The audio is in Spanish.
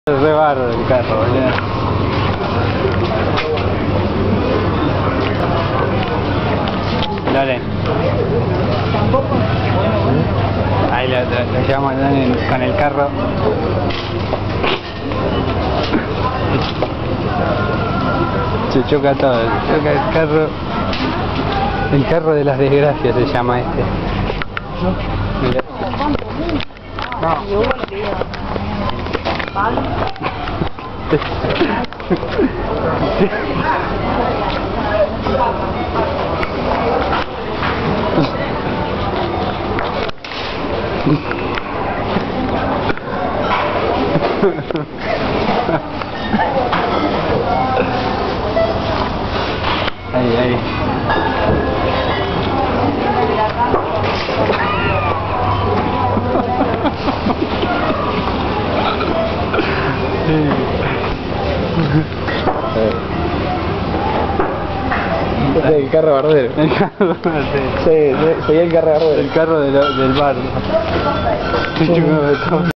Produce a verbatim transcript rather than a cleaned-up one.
Es re barro el carro, boludo. Dale. Ahí lo, lo, lo llevamos con el carro. Se choca todo, se choca el carro. El carro de las desgracias se llama este. Mira. No. Ahí, ahí. Este es el carro bardero. El carro, sí, sí, sería el carro bardero. El carro de lo, del bar.